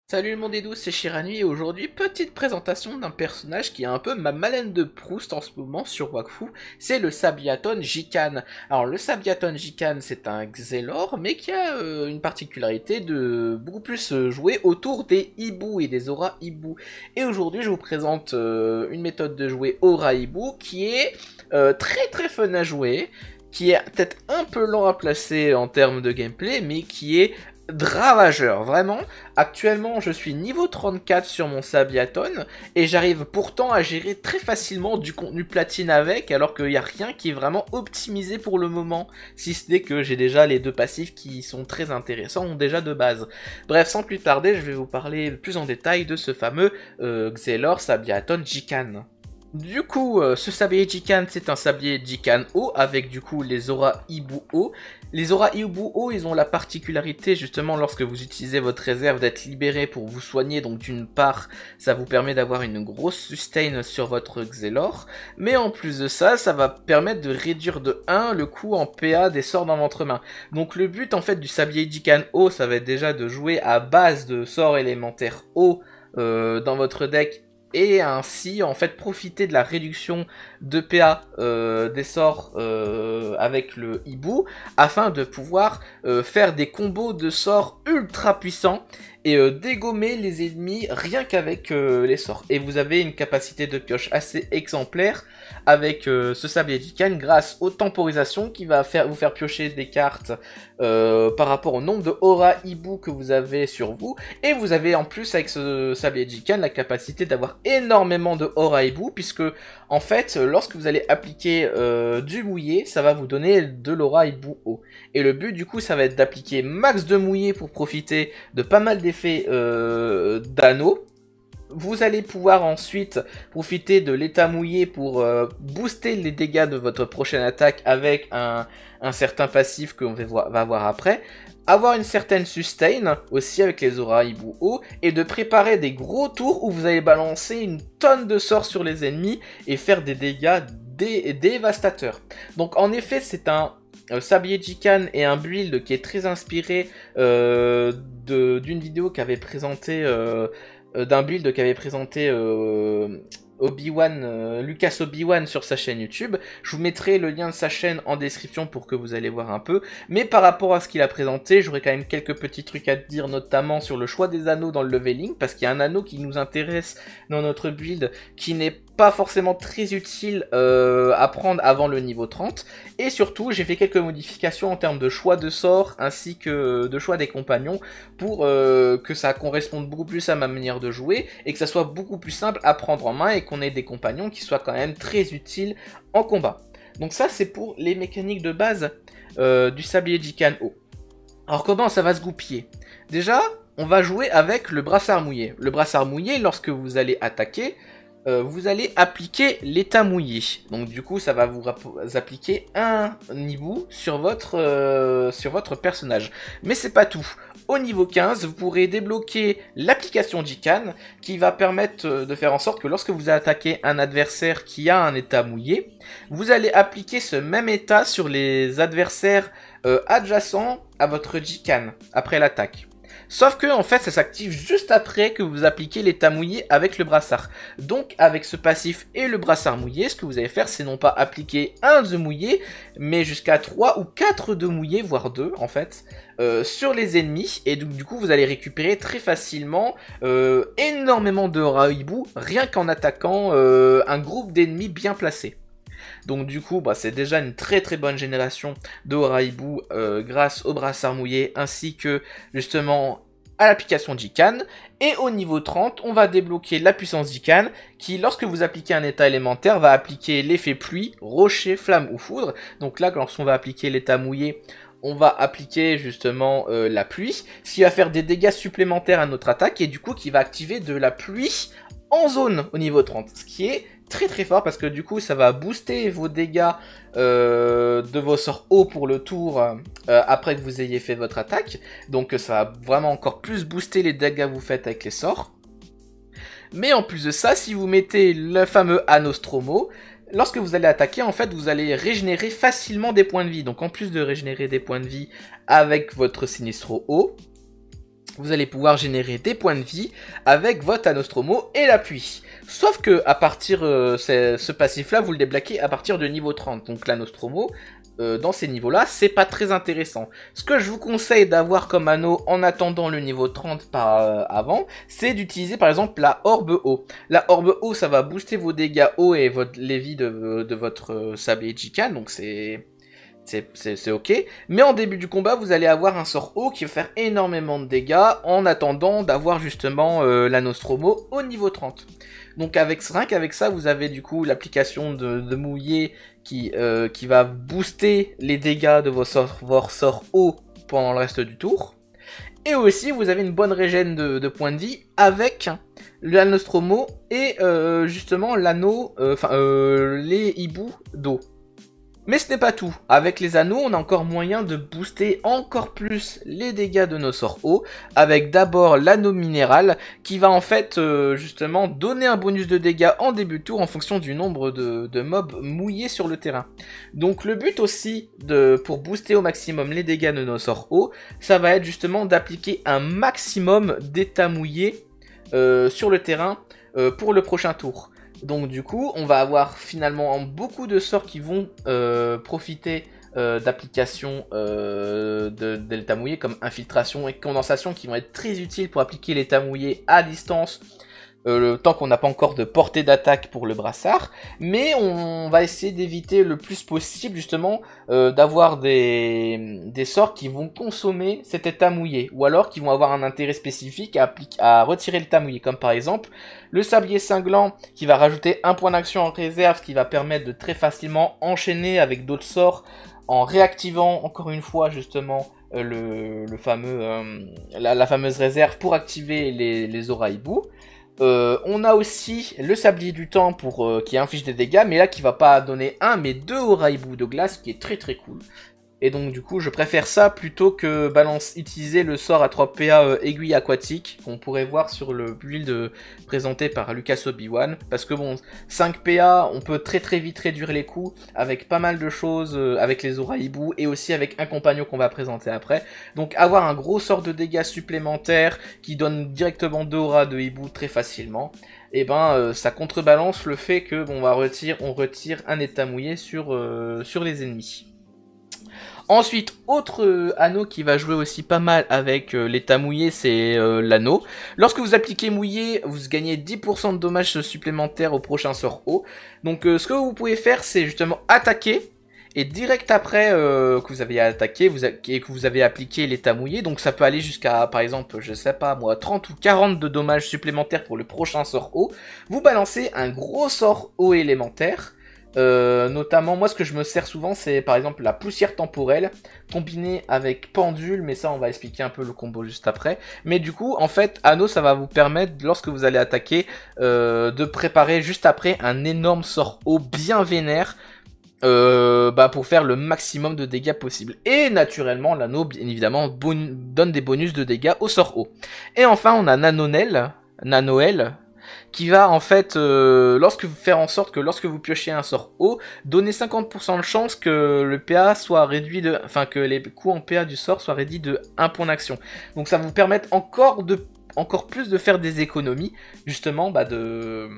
Salut le monde est doux, c'est Shiranui et aujourd'hui, petite présentation d'un personnage qui est un peu ma Madeleine de Proust en ce moment sur Wakfu, c'est le Sabiaton Jikan. Alors le Sabiaton Jikan c'est un Xelor mais qui a une particularité de beaucoup plus jouer autour des hiboux et des aura hibou. Et aujourd'hui je vous présente une méthode de jouer aura hibou qui est très fun à jouer, qui est peut-être un peu lent à placer en termes de gameplay mais qui est ravageur, vraiment. Actuellement, je suis niveau 34 sur mon Sabiaton et j'arrive pourtant à gérer très facilement du contenu platine avec, alors qu'il n'y a rien qui est vraiment optimisé pour le moment, si ce n'est que j'ai déjà les deux passifs qui sont très intéressants déjà de base. Bref, sans plus tarder, je vais vous parler plus en détail de ce fameux Xelor Sabiaton Jikan. Du coup, ce sablier Jikan, c'est un sablier Jikan O avec du coup les aura Hibou O. Les aura Hibou O, ils ont la particularité justement lorsque vous utilisez votre réserve d'être libéré pour vous soigner. Donc d'une part, ça vous permet d'avoir une grosse sustain sur votre Xelor. Mais en plus de ça, ça va permettre de réduire de 1 le coût en PA des sorts dans votre main. Donc le but en fait du sablier Jikan O, ça va être déjà de jouer à base de sorts élémentaires O dans votre deck, et ainsi en fait profiter de la réduction de PA des sorts avec le hibou afin de pouvoir faire des combos de sorts ultra puissants et dégommer les ennemis rien qu'avec les sorts. Et vous avez une capacité de pioche assez exemplaire avec ce sablier Jikan grâce aux temporisations qui va vous faire piocher des cartes par rapport au nombre de aura hibou que vous avez sur vous. Et vous avez en plus avec ce sablier Jikan la capacité d'avoir énormément de aura hibou, puisque en fait lorsque vous allez appliquer du mouillé, ça va vous donner de l'aura hibou haut. Et le but du coup ça va être d'appliquer max de mouillé pour profiter de pas mal d'effets d'anneaux. Vous allez pouvoir ensuite profiter de l'état mouillé pour booster les dégâts de votre prochaine attaque avec un certain passif qu'on va voir après. Avoir une certaine sustain aussi avec les aura hibou haut et de préparer des gros tours où vous allez balancer une tonne de sorts sur les ennemis et faire des dégâts dévastateurs. Donc en effet c'est un sablier Jikan et un build qui est très inspiré d'une vidéo qu'avait présenté d'un build qu'avait présenté Obi-Wan, Lucas Obi-Wan sur sa chaîne YouTube. Je vous mettrai le lien de sa chaîne en description pour que vous allez voir un peu. Mais par rapport à ce qu'il a présenté, j'aurais quand même quelques petits trucs à dire, notamment sur le choix des anneaux dans le leveling, parce qu'il y a un anneau qui nous intéresse dans notre build, qui n'est pas forcément très utile à prendre avant le niveau 30. Et surtout, j'ai fait quelques modifications en termes de choix de sorts, ainsi que de choix des compagnons, pour que ça corresponde beaucoup plus à ma manière de jouer, et que ça soit beaucoup plus simple à prendre en main, et qu'on ait des compagnons qui soient quand même très utiles en combat. Donc ça c'est pour les mécaniques de base du sablier Jikan O. Alors comment ça va se goupiller? Déjà, on va jouer avec le brassard mouillé. Le brassard mouillé, lorsque vous allez attaquer, vous allez appliquer l'état mouillé. Donc du coup ça va vous appliquer un hibou sur votre personnage. Mais c'est pas tout. Au niveau 15, vous pourrez débloquer l'application Jikan qui va permettre de faire en sorte que lorsque vous attaquez un adversaire qui a un état mouillé, vous allez appliquer ce même état sur les adversaires adjacents à votre Jikan après l'attaque. Sauf que en fait ça s'active juste après que vous appliquez l'état mouillé avec le brassard. Donc avec ce passif et le brassard mouillé, ce que vous allez faire c'est non pas appliquer un de mouillé, mais jusqu'à 3 ou 4 de mouillé, voire 2 en fait, sur les ennemis. Et du coup vous allez récupérer très facilement énormément de aura hibou rien qu'en attaquant un groupe d'ennemis bien placé. Donc du coup, c'est déjà une très bonne génération de aura hibou grâce au brassard mouillé ainsi que justement à l'application Jikan. Et au niveau 30, on va débloquer la puissance Jikan qui, lorsque vous appliquez un état élémentaire, va appliquer l'effet pluie, rocher, flamme ou foudre. Donc là, lorsqu'on va appliquer l'état mouillé, on va appliquer justement la pluie, ce qui va faire des dégâts supplémentaires à notre attaque et du coup qui va activer de la pluie en zone au niveau 30, ce qui est très fort parce que du coup ça va booster vos dégâts de vos sorts hauts pour le tour après que vous ayez fait votre attaque. Donc ça va vraiment encore plus booster les dégâts que vous faites avec les sorts. Mais en plus de ça, si vous mettez le fameux Anostromo, lorsque vous allez attaquer, en fait, vous allez régénérer facilement des points de vie. Donc en plus de régénérer des points de vie avec votre Sinistro haut, vous allez pouvoir générer des points de vie avec votre Anostromo et l'appui. Sauf que à partir ce passif-là, vous le débloquez à partir de niveau 30. Donc l'Anostromo, dans ces niveaux-là, c'est pas très intéressant. Ce que je vous conseille d'avoir comme anneau en attendant le niveau 30 avant, c'est d'utiliser par exemple la Orbe Eau. La Orbe Eau, ça va booster vos dégâts eau et les vies de votre sablier Jikan, donc c'est ok, mais en début du combat, vous allez avoir un sort eau qui va faire énormément de dégâts en attendant d'avoir justement la Nostromo au niveau 30. Donc rien qu'avec ça, vous avez du coup l'application de mouiller qui va booster les dégâts de vos sorts eau pendant le reste du tour. Et aussi, vous avez une bonne régène de points de vie avec la Nostromo et justement l'anneau, les hiboux d'eau. Mais ce n'est pas tout. Avec les anneaux, on a encore moyen de booster encore plus les dégâts de nos sorts eau, avec d'abord l'anneau minéral, qui va en fait justement donner un bonus de dégâts en début de tour en fonction du nombre de mobs mouillés sur le terrain. Donc le but aussi, pour booster au maximum les dégâts de nos sorts eau, ça va être justement d'appliquer un maximum d'états mouillés sur le terrain pour le prochain tour. Donc du coup, on va avoir finalement beaucoup de sorts qui vont profiter d'applications d'état mouillé comme infiltration et condensation qui vont être très utiles pour appliquer l'état mouillé à distance. Le temps qu'on n'a pas encore de portée d'attaque pour le brassard, mais on va essayer d'éviter le plus possible justement d'avoir des sorts qui vont consommer cet état mouillé, ou alors qui vont avoir un intérêt spécifique à retirer l'état mouillé, comme par exemple le sablier cinglant qui va rajouter un point d'action en réserve, ce qui va permettre de très facilement enchaîner avec d'autres sorts en réactivant encore une fois justement la fameuse réserve pour activer les auras hibou. On a aussi le sablier du temps qui inflige des dégâts, mais là qui va pas donner un mais deux aura hibou de glace, qui est très très cool. Et donc du coup je préfère ça plutôt que utiliser le sort à 3 PA aiguille aquatique qu'on pourrait voir sur le build présenté par Lucas Obi-Wan, parce que bon, 5 PA on peut très très vite réduire les coups avec pas mal de choses, avec les aura hibou et aussi avec un compagnon qu'on va présenter après. Donc avoir un gros sort de dégâts supplémentaires qui donne directement 2 auras de hibou très facilement, et ben ça contrebalance le fait que bon, on retire un état mouillé sur les ennemis. Ensuite, autre anneau qui va jouer aussi pas mal avec l'état mouillé, c'est l'anneau. Lorsque vous appliquez mouillé, vous gagnez 10% de dommages supplémentaires au prochain sort eau. Donc ce que vous pouvez faire, c'est justement attaquer. Et direct après que vous avez attaqué et que vous avez appliqué l'état mouillé, donc ça peut aller jusqu'à, par exemple, je sais pas moi, 30 ou 40 de dommages supplémentaires pour le prochain sort eau. Vous balancez un gros sort eau élémentaire. Notamment moi ce que je me sers souvent c'est par exemple la poussière temporelle combinée avec pendule, mais ça on va expliquer un peu le combo juste après. Mais du coup en fait anneau ça va vous permettre lorsque vous allez attaquer de préparer juste après un énorme sort eau bien vénère pour faire le maximum de dégâts possible. Et naturellement l'anneau bien évidemment donne des bonus de dégâts au sort eau. Et enfin on a Nanoel qui va en fait faire en sorte que lorsque vous piochez un sort eau, donner 50% de chance que le PA soit réduit que les coûts en PA du sort soient réduits de 1 point d'action. Donc ça va vous permettre encore plus de faire des économies justement de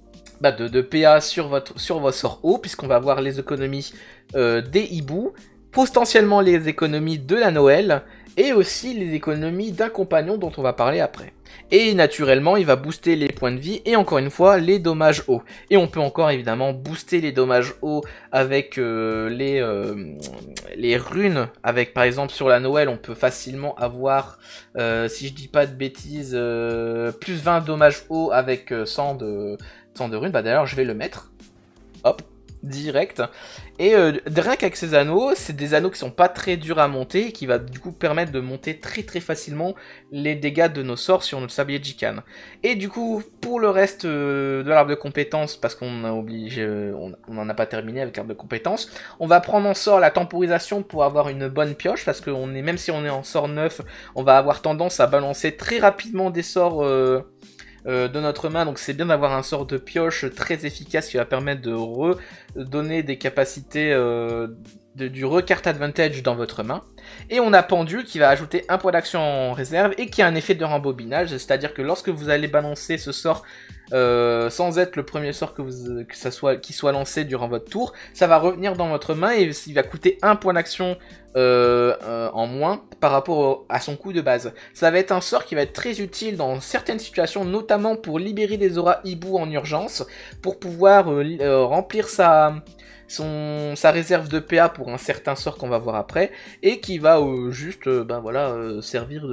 PA sur vos sorts eau, puisqu'on va avoir les économies des hiboux, potentiellement les économies de la Noël et aussi les économies d'un compagnon dont on va parler après. Et naturellement, il va booster les points de vie et encore une fois les dommages eau. Et on peut encore évidemment booster les dommages eau avec les runes. Avec par exemple sur la Noël, on peut facilement avoir, si je dis pas de bêtises, plus 20 dommages eau avec 100 de runes. Bah d'ailleurs, je vais le mettre. Hop. Direct. Et rien qu'avec ces anneaux, c'est des anneaux qui sont pas très durs à monter et qui va du coup permettre de monter très très facilement les dégâts de nos sorts sur notre sablier Jikan. Et du coup, pour le reste de l'arbre de compétences, parce qu'on a obligé, on n'en a pas terminé avec l'arbre de compétences, on va prendre en sort la temporisation pour avoir une bonne pioche, parce que même si on est en sort 9, on va avoir tendance à balancer très rapidement des sorts de notre main, donc c'est bien d'avoir un sort de pioche très efficace qui va permettre de redonner des capacités du recart advantage dans votre main. Et on a pendule qui va ajouter un point d'action en réserve et qui a un effet de rembobinage, c'est-à-dire que lorsque vous allez balancer ce sort sans être le premier sort qui soit lancé durant votre tour, ça va revenir dans votre main et il va coûter un point d'action en moins par rapport à son coût de base. Ça va être un sort qui va être très utile dans certaines situations, notamment pour libérer des auras hibou en urgence, pour pouvoir remplir sa réserve de PA pour un certain sort qu'on va voir après, et qui va juste servir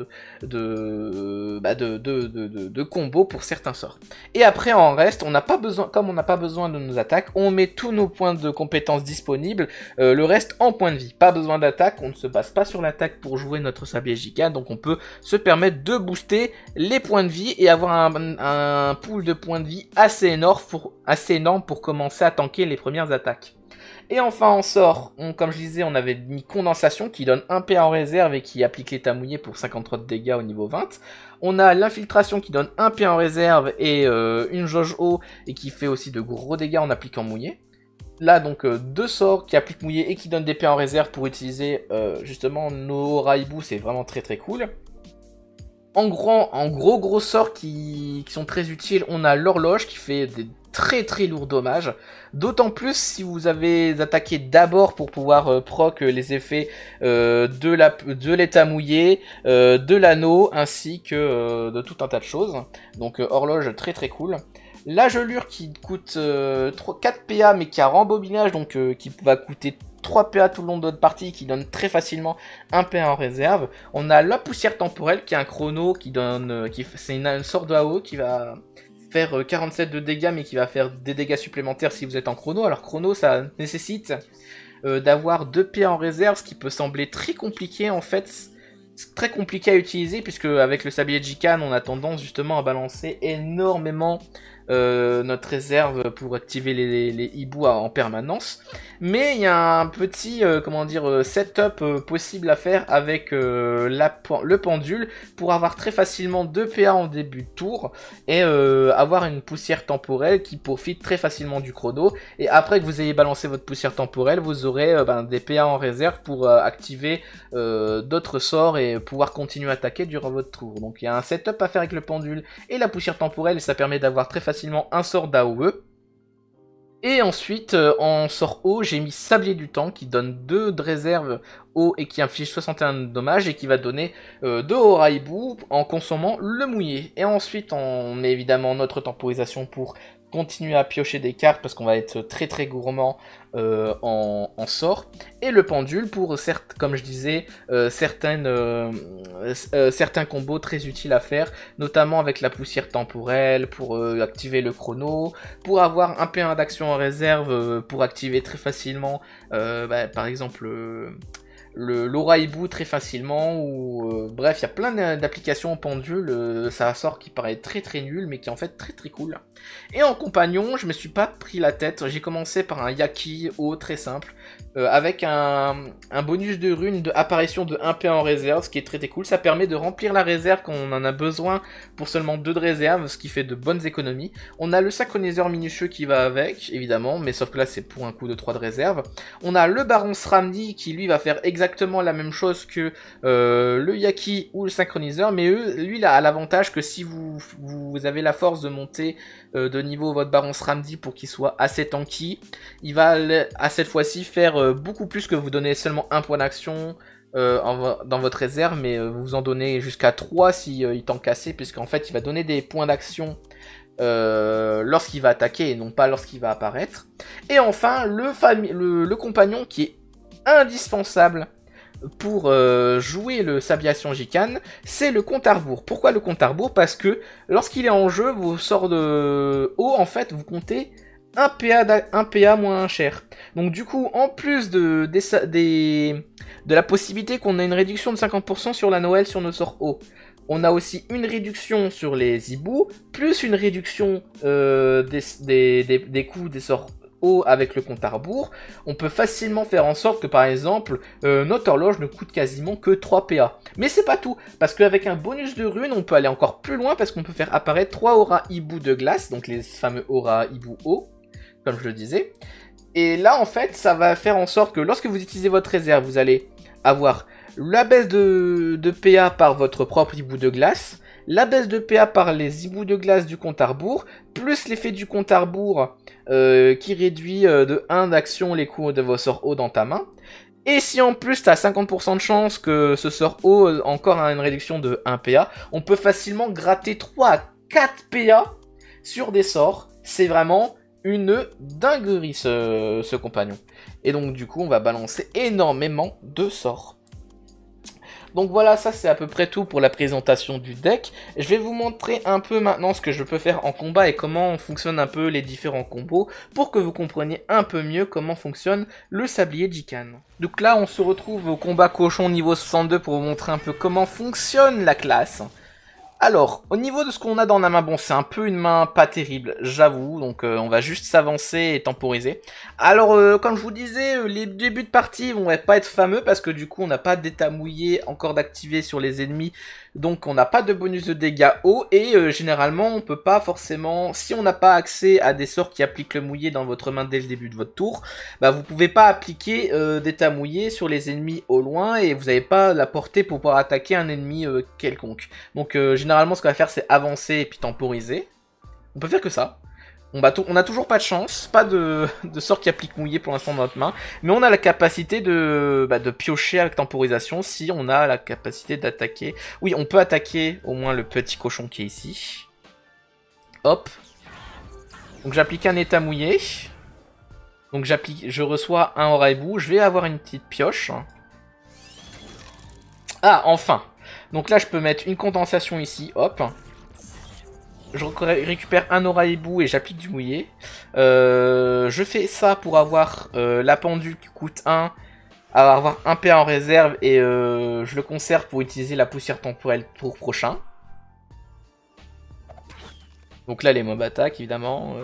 de combo pour certains sorts. Et après en reste, comme on n'a pas besoin de nos attaques, on met tous nos points de compétences disponibles, le reste en points de vie. Pas besoin d'attaque, on ne se base pas sur l'attaque pour jouer notre sablier Gicane, donc on peut se permettre de booster les points de vie et avoir un pool de points de vie assez énorme pour commencer à tanker les premières attaques. Et enfin en sort, comme je disais, on avait mis condensation qui donne un PA en réserve et qui applique l'état mouillé pour 53 de dégâts au niveau 20. On a l'infiltration qui donne un PA en réserve et une jauge eau et qui fait aussi de gros dégâts en appliquant mouillé. Là donc deux sorts qui appliquent mouillé et qui donnent des PA en réserve pour utiliser justement nos raibou, c'est vraiment très très cool. En gros sorts qui sont très utiles, on a l'horloge qui fait des très très lourds dommages, d'autant plus si vous avez attaqué d'abord pour pouvoir proc les effets de l'état mouillé, de l'anneau, ainsi que de tout un tas de choses. Donc horloge très très cool. La gelure qui coûte 4 PA mais qui a rembobinage, donc qui va coûter 3 PA tout le long de notre partie, qui donne très facilement un PA en réserve. On a la poussière temporelle qui est un chrono qui donne, c'est une sorte de AO qui va faire 47 de dégâts mais qui va faire des dégâts supplémentaires si vous êtes en chrono. Alors chrono ça nécessite d'avoir 2 PA en réserve, ce qui peut sembler très compliqué en fait. C'est très compliqué à utiliser puisque avec le sablier Gicane on a tendance justement à balancer énormément notre réserve pour activer les hiboux en permanence, mais il y a un petit setup possible à faire avec le pendule pour avoir très facilement 2 PA en début de tour et avoir une poussière temporelle qui profite très facilement du chrono, et après que vous ayez balancé votre poussière temporelle vous aurez des PA en réserve pour activer d'autres sorts et pouvoir continuer à attaquer durant votre tour. Donc il y a un setup à faire avec le pendule et la poussière temporelle, et ça permet d'avoir très facilement un sort d'AOE. Et ensuite, en sort haut, j'ai mis Sablier du Temps qui donne 2 de réserve haut et qui inflige 61 de dommages et qui va donner 2 aura hibou en consommant le mouillé. Et ensuite, on met évidemment notre temporisation pour continuer à piocher des cartes parce qu'on va être très très gourmand en sort, et le pendule pour, comme je disais, certains combos très utiles à faire, notamment avec la poussière temporelle pour activer le chrono, pour avoir un P1 d'action en réserve pour activer très facilement par exemple l'aura hibou très facilement, ou bref, il y a plein d'applications au pendule, ça sort qui paraît très très nul mais qui est en fait très très cool. Et en compagnon, je me suis pas pris la tête, j'ai commencé par un Yaki haut très simple, avec un bonus de rune de apparition de 1 P en réserve, ce qui est très très cool. Ça permet de remplir la réserve quand on en a besoin pour seulement 2 de réserve, ce qui fait de bonnes économies. On a le synchroniseur minutieux qui va avec, évidemment, mais sauf que là c'est pour un coup de 3 de réserve. On a le Baron Sramni qui lui va faire exactement la même chose que le Yaki ou le synchroniseur, mais lui il a l'avantage que si vous avez la force de monter de niveau votre Baron Sramni pour qu'il soit assez tanky, il va à cette fois-ci faire beaucoup plus que vous donnez seulement un point d'action dans votre réserve, mais vous en donnez jusqu'à 3 si il tank assez, puisqu'en fait il va donner des points d'action lorsqu'il va attaquer et non pas lorsqu'il va apparaître. Et enfin le compagnon qui est indispensable pour jouer le Sabliation Gicane, c'est le compte à rebours. Pourquoi le compte à rebours? Parce que lorsqu'il est en jeu, vos sorts de haut, en fait, vous comptez un PA moins un cher. Donc du coup, en plus de la possibilité qu'on ait une réduction de 50% sur la Noël sur nos sorts hauts, on a aussi une réduction sur les hiboux, plus une réduction des coûts des sorts avec le compte à rebours. On peut facilement faire en sorte que par exemple notre horloge ne coûte quasiment que 3 PA. Mais c'est pas tout, parce qu'avec un bonus de rune on peut aller encore plus loin, parce qu'on peut faire apparaître 3 aura hibou de glace, donc les fameux aura hibou haut, comme je le disais. Et là, en fait, ça va faire en sorte que lorsque vous utilisez votre réserve, vous allez avoir la baisse de PA par votre propre hibou de glace, la baisse de PA par les hiboux de glace du compte à rebours, plus l'effet du compte à rebours qui réduit de 1 d'action les coups de vos sorts hauts dans ta main. Et si en plus tu as 50% de chance que ce sort haut encore a une réduction de 1 PA, on peut facilement gratter 3 à 4 PA sur des sorts. C'est vraiment une dinguerie ce compagnon. Et donc du coup on va balancer énormément de sorts. Donc voilà, ça c'est à peu près tout pour la présentation du deck. Je vais vous montrer un peu maintenant ce que je peux faire en combat et comment fonctionnent un peu les différents combos pour que vous compreniez un peu mieux comment fonctionne le sablier Jikan. Donc là on se retrouve au combat cochon niveau 62 pour vous montrer un peu comment fonctionne la classe. Alors, au niveau de ce qu'on a dans la main, bon, c'est un peu une main pas terrible, j'avoue, donc on va juste s'avancer et temporiser. Alors, comme je vous disais, les débuts de partie vont pas être fameux parce que du coup, on n'a pas d'état mouillé encore d'activer sur les ennemis, donc on n'a pas de bonus de dégâts hauts et généralement, on peut pas forcément, si on n'a pas accès à des sorts qui appliquent le mouillé dans votre main dès le début de votre tour, bah vous pouvez pas appliquer d'état mouillé sur les ennemis au loin et vous n'avez pas la portée pour pouvoir attaquer un ennemi quelconque. Donc généralement ce qu'on va faire c'est avancer et puis temporiser. On peut faire que ça. On a toujours pas de chance, pas de sort qui applique mouillé pour l'instant dans notre main, mais on a la capacité de piocher avec temporisation si on a la capacité d'attaquer. Oui, on peut attaquer au moins le petit cochon qui est ici. Hop. Donc j'applique un état mouillé. Donc je reçois un Horaibou, je vais avoir une petite pioche. Ah, enfin. Donc là je peux mettre une condensation ici, hop. Je récupère un Horaibou et j'applique du mouillé. Je fais ça pour avoir la pendule qui coûte 1, avoir un PA en réserve et je le conserve pour utiliser la poussière temporelle pour prochain. Donc là les mobs attaquent évidemment.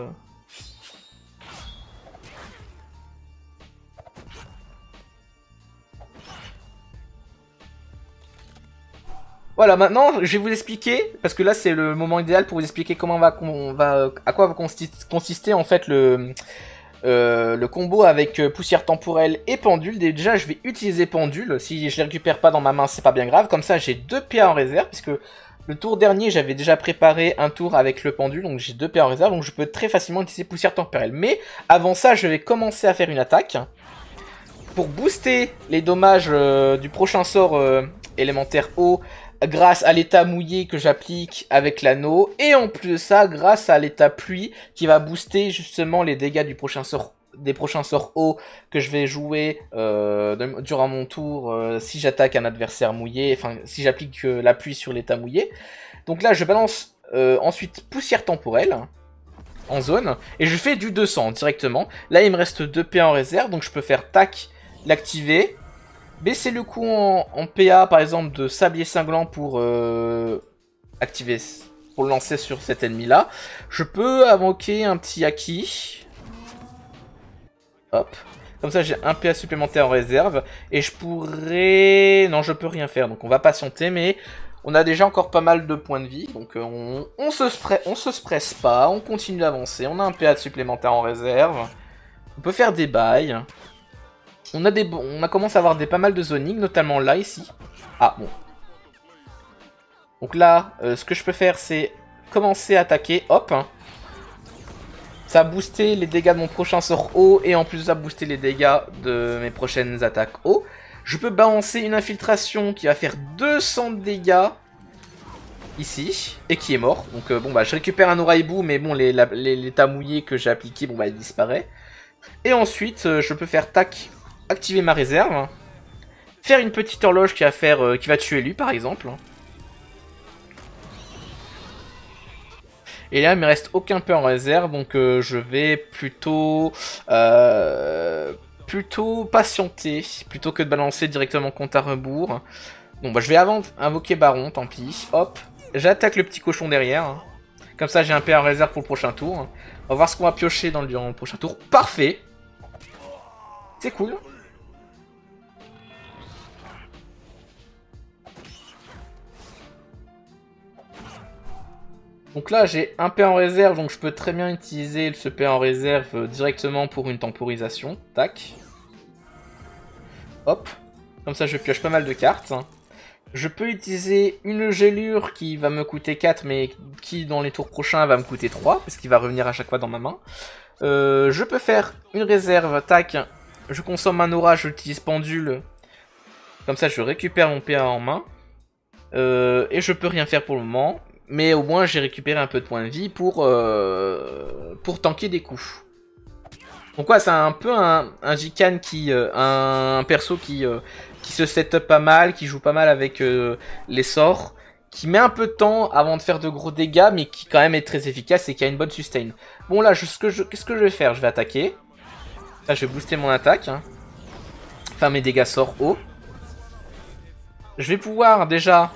Voilà, maintenant je vais vous expliquer, parce que là c'est le moment idéal pour vous expliquer comment à quoi va consister en fait le combo avec poussière temporelle et pendule. Déjà je vais utiliser pendule, si je les récupère pas dans ma main c'est pas bien grave, comme ça j'ai 2 PA en réserve, puisque le tour dernier j'avais déjà préparé un tour avec le pendule, donc j'ai 2 PA en réserve, donc je peux très facilement utiliser poussière temporelle. Mais avant ça je vais commencer à faire une attaque, pour booster les dommages du prochain sort élémentaire eau, grâce à l'état mouillé que j'applique avec l'anneau, et en plus de ça, grâce à l'état pluie qui va booster justement les dégâts du prochain sort, des prochains sorts eau que je vais jouer durant mon tour si j'attaque un adversaire mouillé, enfin si j'applique la pluie sur l'état mouillé. Donc là je balance ensuite poussière temporelle en zone, et je fais du 200 directement. Là il me reste 2 PA en réserve, donc je peux faire tac, l'activer, baisser le coup en PA par exemple de sablier cinglant pour activer, pour le lancer sur cet ennemi là. Je peux invoquer un petit haki. Hop. Comme ça j'ai un PA supplémentaire en réserve. Et je pourrais... Non, je peux rien faire, donc on va patienter, mais on a déjà encore pas mal de points de vie. Donc on se presse pas, on continue d'avancer. On a un PA supplémentaire en réserve. On peut faire des bails. On a commencé à avoir pas mal de zoning, notamment là, ici. Ah, bon. Donc là, ce que je peux faire, c'est commencer à attaquer. Hop. Ça a boosté les dégâts de mon prochain sort haut, et en plus ça a boosté les dégâts de mes prochaines attaques haut. Je peux balancer une infiltration qui va faire 200 de dégâts ici, et qui est mort. Donc bon, bah je récupère un Horaibou, mais bon, l'état mouillé que j'ai appliqué, bon, bah il disparaît. Et ensuite, je peux faire tac, activer ma réserve, faire une petite horloge qui va tuer lui par exemple. Et là il me reste aucun peu en réserve, donc je vais plutôt patienter plutôt que de balancer directement compte à rebours. Bon bah je vais invoquer Baron, tant pis. Hop, j'attaque le petit cochon derrière. Comme ça j'ai un PA en réserve pour le prochain tour. On va voir ce qu'on va piocher durant le prochain tour. Parfait. C'est cool. Donc là, j'ai un P en réserve, donc je peux très bien utiliser ce P en réserve directement pour une temporisation. Tac. Hop. Comme ça, je pioche pas mal de cartes. Je peux utiliser une gelure qui va me coûter 4, mais qui, dans les tours prochains, va me coûter 3, parce qu'il va revenir à chaque fois dans ma main. Je peux faire une réserve, tac. Je consomme un aura, j'utilise pendule. Comme ça, je récupère mon PA en main. Et je peux rien faire pour le moment. Mais au moins, j'ai récupéré un peu de points de vie pour tanker des coups. Donc ouais, c'est un peu un Jikan qui... un perso qui se set-up pas mal, qui joue pas mal avec les sorts, qui met un peu de temps avant de faire de gros dégâts, mais qui quand même est très efficace et qui a une bonne sustain. Bon là, qu'est-ce que je vais faire? Je vais attaquer. Là, je vais booster mon attaque. Hein. Enfin, mes dégâts sortent haut. Je vais pouvoir déjà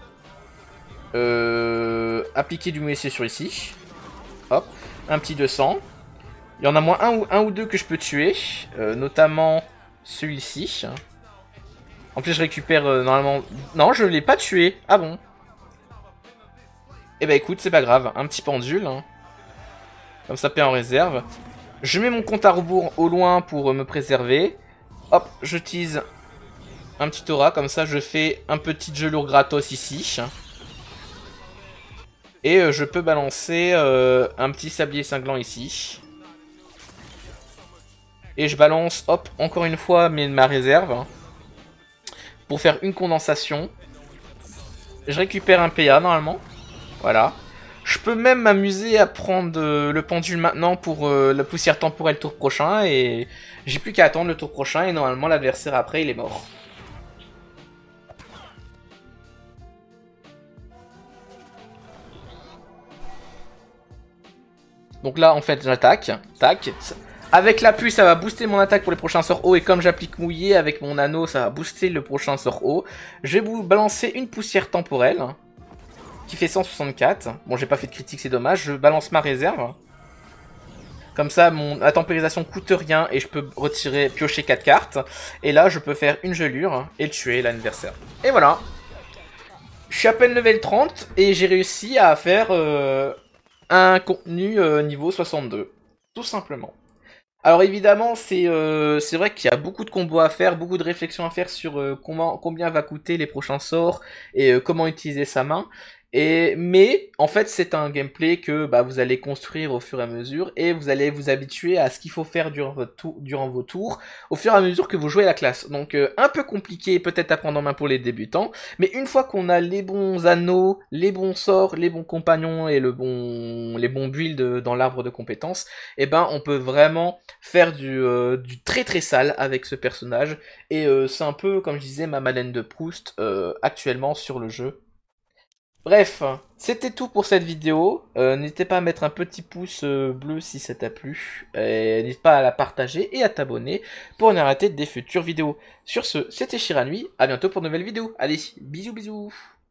appliquer du moelleux sur ici. Hop, un petit 200. Il y en a moins un ou deux que je peux tuer, notamment celui-ci. En plus, je récupère normalement... Non, je ne l'ai pas tué. Ah bon? Eh ben écoute, c'est pas grave. Un petit pendule. Hein. Comme ça, paie en réserve. Je mets mon compte à rebours au loin pour me préserver. Hop, j'utilise un petit aura. Comme ça, je fais un petit gelure gratos ici. Et je peux balancer un petit sablier cinglant ici. Et je balance, hop, encore une fois ma réserve. Pour faire une condensation. Je récupère un PA normalement. Voilà. Je peux même m'amuser à prendre le pendule maintenant pour la poussière temporelle tour prochain. Et j'ai plus qu'à attendre le tour prochain. Et normalement l'adversaire après il est mort. Donc là en fait j'attaque. Tac. Avec l'appui, ça va booster mon attaque pour les prochains sorts hauts. Et comme j'applique mouillé avec mon anneau, ça va booster le prochain sort haut. Je vais vous balancer une poussière temporelle. Qui fait 164. Bon, j'ai pas fait de critique, c'est dommage. Je balance ma réserve. Comme ça, la temporisation coûte rien. Et je peux piocher 4 cartes. Et là, je peux faire une gelure et tuer l'adversaire. Et voilà. Je suis à peine level 30. Et j'ai réussi à faire un contenu niveau 62. Tout simplement. Alors évidemment, c'est vrai qu'il y a beaucoup de combos à faire, beaucoup de réflexions à faire sur combien va coûter les prochains sorts et comment utiliser sa main. Mais en fait, c'est un gameplay que vous allez construire au fur et à mesure et vous allez vous habituer à ce qu'il faut faire durant vos tours au fur et à mesure que vous jouez la classe. Donc un peu compliqué peut-être à prendre en main pour les débutants, mais une fois qu'on a les bons anneaux, les bons sorts, les bons compagnons et les bons builds dans l'arbre de compétences, eh ben on peut vraiment faire du très très sale avec ce personnage. Et c'est un peu, comme je disais, ma Madeleine de Proust actuellement sur le jeu. Bref, c'était tout pour cette vidéo. N'hésitez pas à mettre un petit pouce bleu si ça t'a plu. N'hésite pas à la partager et à t'abonner pour ne rater des futures vidéos. Sur ce, c'était Shiranui. À bientôt pour de nouvelles vidéos. Allez, bisous bisous.